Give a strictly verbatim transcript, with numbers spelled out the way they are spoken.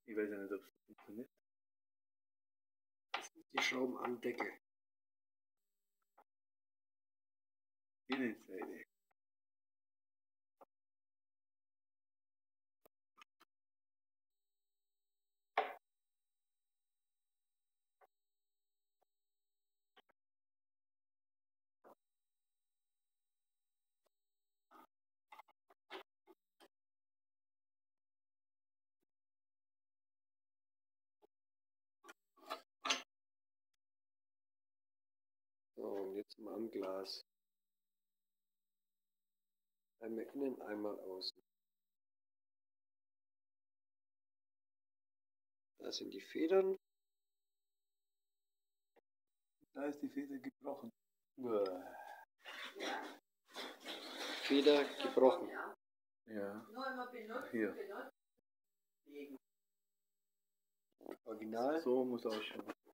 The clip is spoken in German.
Ich weiß ja nicht, ob es funktioniert. Die Schrauben am Deckel. Innenseite. So, und jetzt mal am Glas. Einmal innen, einmal außen. Da sind die Federn. Da ist die Feder gebrochen. Uah. Feder gebrochen. Ja. Ach, hier. Original. So muss ausschauen.